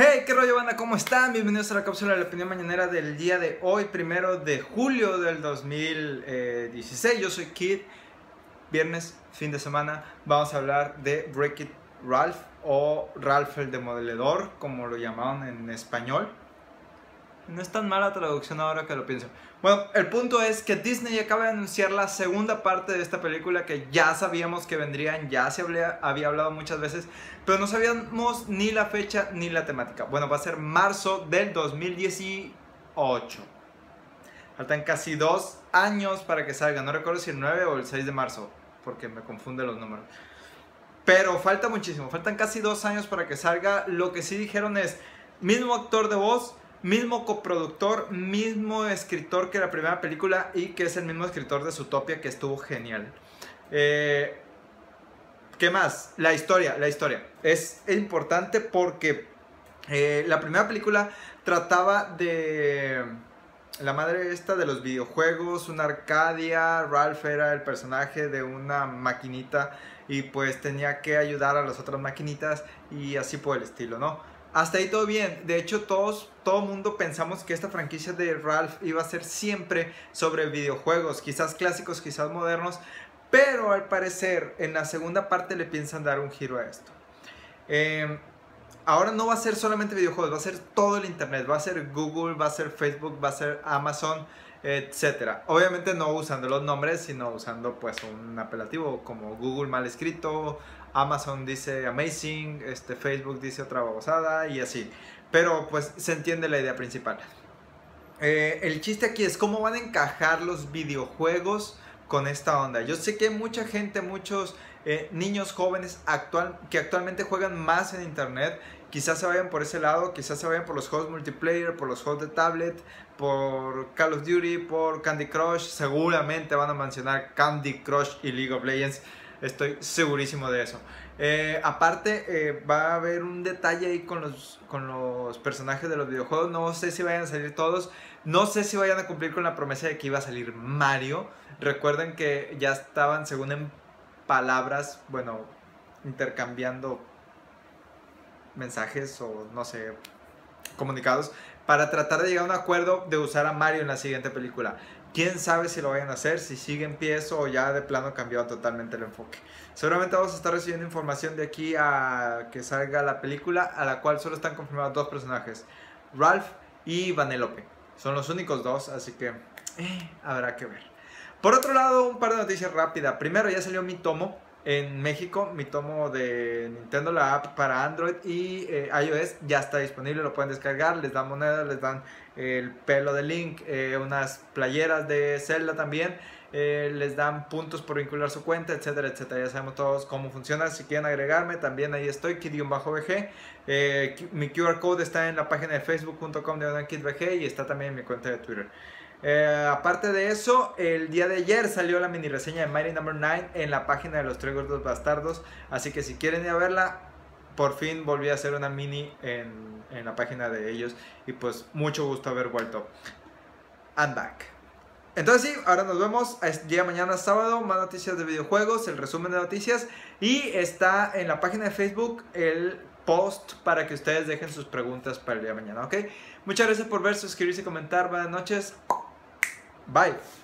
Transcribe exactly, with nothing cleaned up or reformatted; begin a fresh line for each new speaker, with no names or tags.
Hey, qué rollo banda, ¿cómo están? Bienvenidos a la cápsula de la opinión mañanera del día de hoy, primero de julio del dos mil dieciséis. Yo soy Kid. Viernes, fin de semana, vamos a hablar de Wreck-It Ralph o Ralph el Demoledor, como lo llamaban en español. No es tan mala traducción ahora que lo pienso. Bueno, el punto es que Disney acaba de anunciar la segunda parte de esta película que ya sabíamos que vendrían, ya se había, había hablado muchas veces, pero no sabíamos ni la fecha ni la temática. Bueno, va a ser marzo del dos mil dieciocho. Faltan casi dos años para que salga. No recuerdo si el nueve o el seis de marzo, porque me confunden los números. Pero falta muchísimo, faltan casi dos años para que salga. Lo que sí dijeron es, mismo actor de voz, mismo coproductor, mismo escritor que la primera película y que es el mismo escritor de Zootopia, que estuvo genial. Eh, ¿Qué más? La historia, la historia. Es importante porque eh, la primera película trataba de la madre esta de los videojuegos, una Arcadia. Ralph era el personaje de una maquinita y pues tenía que ayudar a las otras maquinitas y así por el estilo, ¿no? Hasta ahí todo bien. De hecho, todos, todo mundo pensamos que esta franquicia de Ralph iba a ser siempre sobre videojuegos, quizás clásicos, quizás modernos, pero al parecer en la segunda parte le piensan dar un giro a esto. Eh, ahora no va a ser solamente videojuegos, va a ser todo el internet, va a ser Google, va a ser Facebook, va a ser Amazon, etcétera. Obviamente no usando los nombres, sino usando pues un apelativo como Google mal escrito, Amazon dice amazing, este, Facebook dice otra babosada y así. Pero pues se entiende la idea principal. Eh, el chiste aquí es cómo van a encajar los videojuegos con esta onda. Yo sé que hay mucha gente, muchos eh, niños jóvenes actual, que actualmente juegan más en internet. Quizás se vayan por ese lado, quizás se vayan por los juegos multiplayer, por los juegos de tablet, por Call of Duty, por Candy Crush. Seguramente van a mencionar Candy Crush y League of Legends. Estoy segurísimo de eso. Eh, aparte, eh, va a haber un detalle ahí con los, con los personajes de los videojuegos. No sé si vayan a salir todos. No sé si vayan a cumplir con la promesa de que iba a salir Mario. Recuerden que ya estaban, según en palabras, bueno, intercambiando mensajes o no sé, comunicados para tratar de llegar a un acuerdo de usar a Mario en la siguiente película. Quién sabe si lo vayan a hacer, si sigue en pie eso o ya de plano cambió totalmente el enfoque. Seguramente vamos a estar recibiendo información de aquí a que salga la película, a la cual solo están confirmados dos personajes, Ralph y Vanellope. Son los únicos dos, así que eh, habrá que ver. Por otro lado, un par de noticias rápidas. Primero, ya salió mi tomo en México, mi tomo de Nintendo, la app para Android y eh, iOS ya está disponible, lo pueden descargar, les dan monedas, les dan eh, el pelo de Link, eh, unas playeras de Zelda también, eh, les dan puntos por vincular su cuenta, etcétera, etcétera. Ya sabemos todos cómo funciona. Si quieren agregarme, también ahí estoy, Kid-B G. Eh, mi Q R code está en la página de facebook punto com de KidBG y está también en mi cuenta de Twitter. Eh, aparte de eso, el día de ayer salió la mini reseña de Mighty Number nueve en la página de los Tres Gordos Bastardos. Así que si quieren ir a verla, por fin volví a hacer una mini en, en la página de ellos. Y pues mucho gusto haber vuelto. I'm back. Entonces sí, ahora nos vemos el día de mañana sábado, más noticias de videojuegos, el resumen de noticias. Y está en la página de Facebook el post para que ustedes dejen sus preguntas para el día de mañana, ¿ok? Muchas gracias por ver, suscribirse y comentar. Buenas noches. Bye.